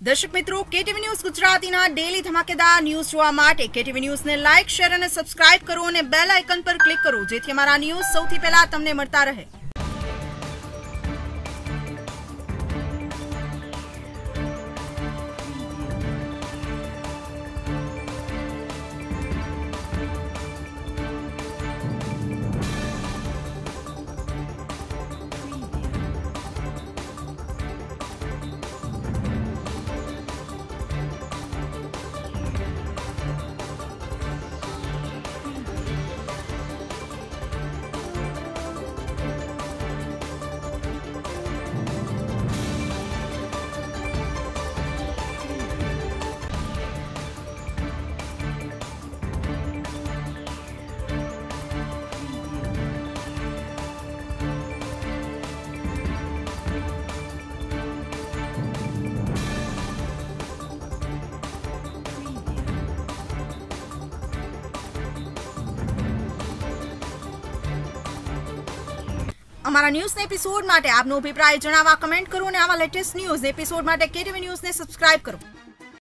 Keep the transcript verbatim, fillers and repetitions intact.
દર્શક મિત્રો, KTV news ગુજરાતીના ડેલી ધમાકેદાર ન્યૂઝ જોવા માટે કેટીવી ન્યૂઝને લાઇક, શેર અને સબસ્ક્રાઇબ કરો અને બેલ આઇકન પર ક્લિક કરો, જેથી અમારા ન્યૂઝ સૌથી પહેલા તમને મળતા રહે। અમારા ન્યૂઝના એપિસોડ માટે આપનો અભિપ્રાય જણાવવા કમેન્ટ કરો અને આવા લેટેસ્ટ ન્યૂઝ એપિસોડ માટે કેટીવી ન્યૂઝને સબસ્ક્રાઇબ કરો।